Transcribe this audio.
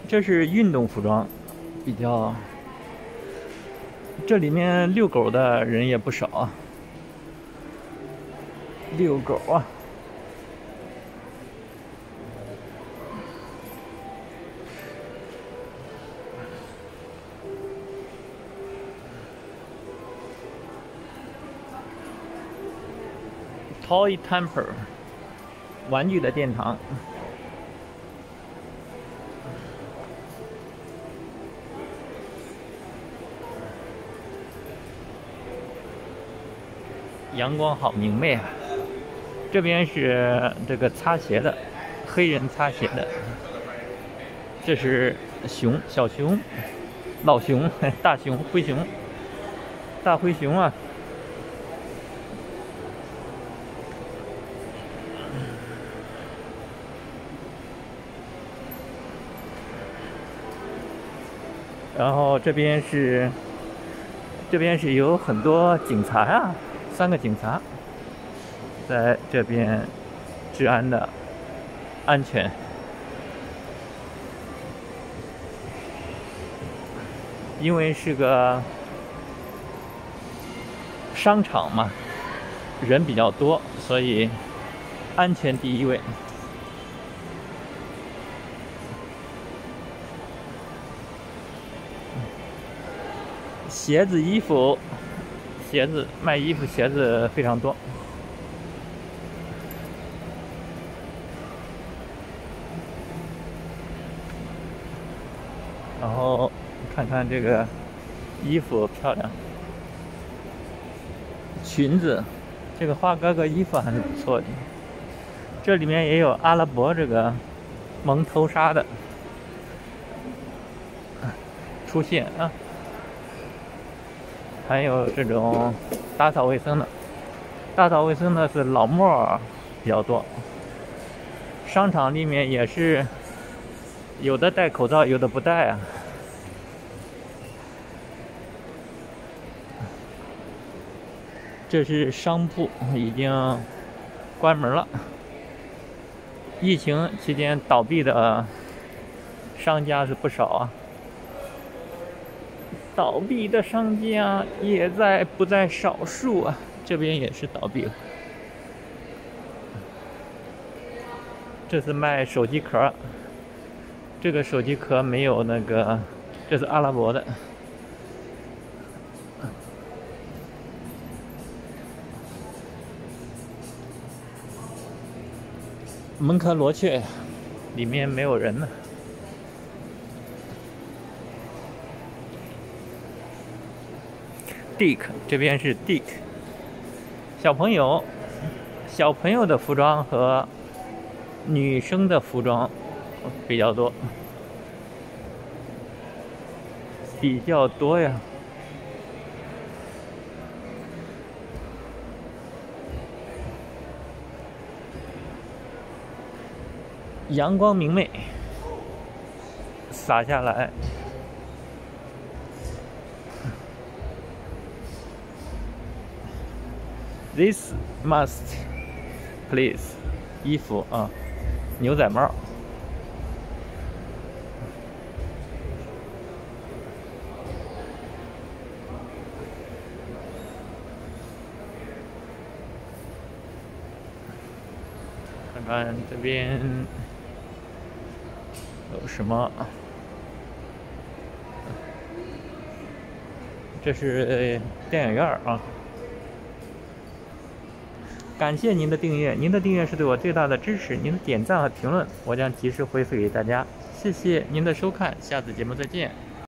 这是运动服装，比较。这里面遛狗的人也不少啊，遛狗啊。Toy Temple， 玩具的殿堂。阳光好明媚啊！这边是这个擦鞋的，黑人擦鞋的。这是熊，小熊、老熊、大熊、灰熊、大灰熊啊！然后这边是有很多警察啊，3个警察在这边治安的安全。因为是个商场嘛，人比较多，所以安全第一位。鞋子、衣服、卖衣服、鞋子非常多。然后看看这个衣服漂亮，裙子，这个花哥哥衣服还是不错的。这里面也有阿拉伯这个蒙头纱的出现啊。还有这种打扫卫生的，是老莫比较多。商场里面也是有的戴口罩，有的不戴啊。这是商铺，已经关门了。疫情期间倒闭的商家是不少啊。倒闭的商家也不在少数啊，这边也是倒闭了。这是卖手机壳，这个手机壳没有那个，这是阿拉伯的。门可罗雀，里面没有人呢。Dick 这边是 Dick， 小朋友的服装和女生的服装比较多，呀。阳光明媚，洒下来。This must please， 衣服啊，牛仔帽。看看这边有什么？这是电影院啊。感谢您的订阅，您的订阅是对我最大的支持，您的点赞和评论我将及时回复给大家，谢谢您的收看，下次节目再见。